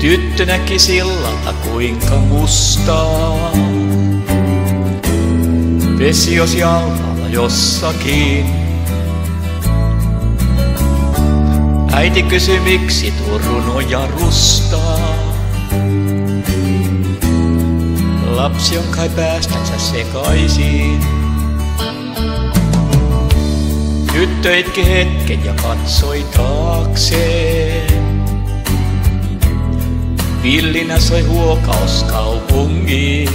Tyttö näki sillalta kuinka mustaa vesi jos jalalla jossakin. Äiti kysyi miksi tuo runoja rustaa. Lapsi on kai päästänsä sekaisin. Tyttö itki hetken ja katsoi taakseen. Villinä soi huokaus kaupungiin.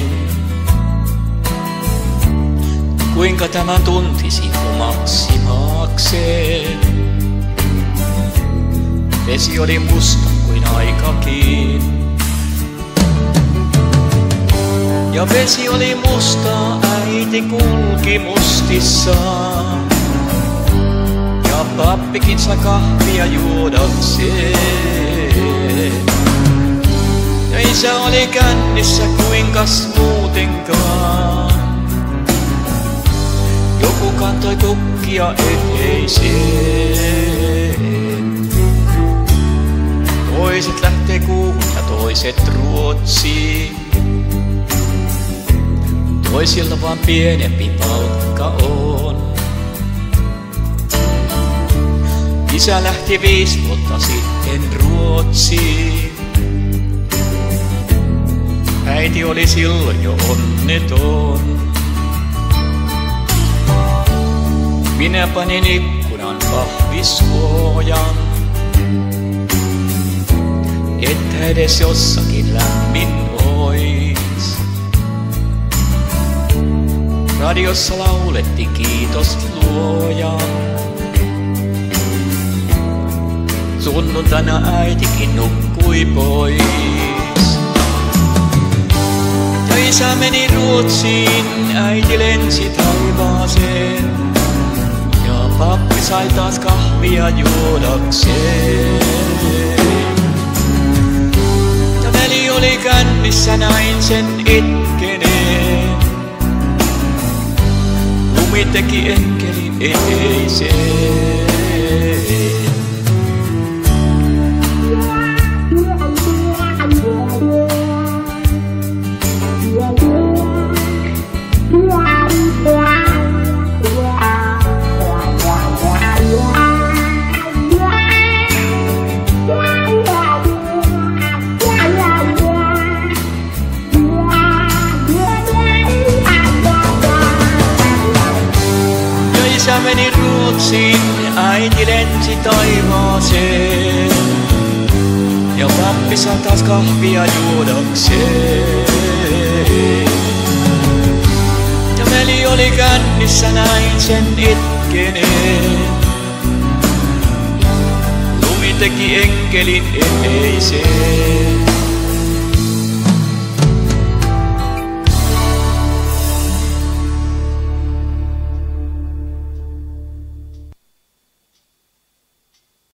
Kuinka tämän tuntisi omaksi maakseen? Vesi oli musta kuin aikakin. Ja vesi oli musta, äiti kulki mustissaan. Ja pappikin sai kahvia juodakseen. Ja isä oli kännissä kuinkas muutenkaan. Joku kantoi kukkia eteiseen. Toiset lähtee kuuhun ja toiset Ruotsiin. Toisilla vaan pienempi palkka on. Isä lähti 5 vuotta sitten Ruotsiin. Äiti oli silloin jo onneton. Minä panin ikkunan pahvisuojan, että edes jossakin lämmin ois. Radiossa laulettiin kiitos luojan. Sunnuntaina äitikin nukkui pois. Ja isä meni Ruotsiin, äiti lensi taivaaseen. Ja pappi sai taas kahvia juodakseen. Ja veli oli kännissä, näin sen itkeneen. Lumi teki enkelin eteiseen. Isä meni Ruotsiin, äiti lensi taivaaseen. Ja pappi sai taas kahvia juodakseen. Ja veli oli kännissä, näin sen itkeneen. Lumi teki enkelin eteiseen.